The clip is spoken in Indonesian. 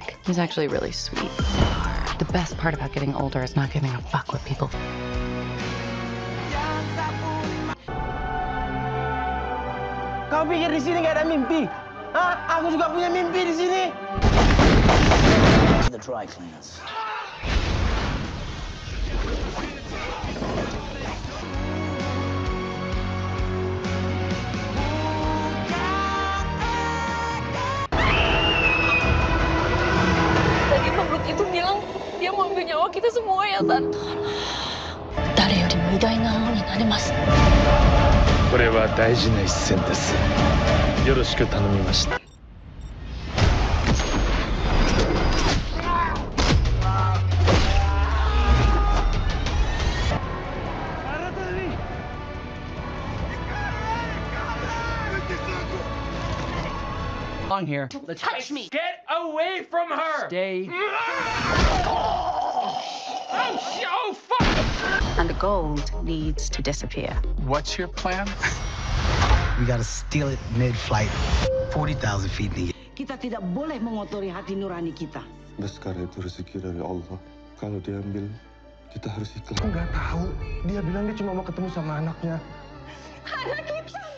jerk. He's actually really sweet. The best part about getting older is not giving a fuck what people think. Kau pikir di sini gak ada mimpi? Hah? Aku juga punya mimpi di sini. The dry cleaners. Tadi makhluk itu bilang dia mau ambil nyawa kita semua ya, Tante. 誰よりも偉大なものになれます。 これは大事な一戦です。よろしく頼みました。 On here. Let's touch me. Get away from her. Stay. Oh, fuck! And the gold needs to disappear. What's your plan? We gotta steal it mid-flight, 40,000 feet in the air. Kita tidak boleh mengotori hati nurani kita. Baskara itu rezeki dari Allah. Kalau diambil, kita harus ikhlas. Nggak tahu. Dia bilang dia cuma mau ketemu sama anaknya. Anak kita.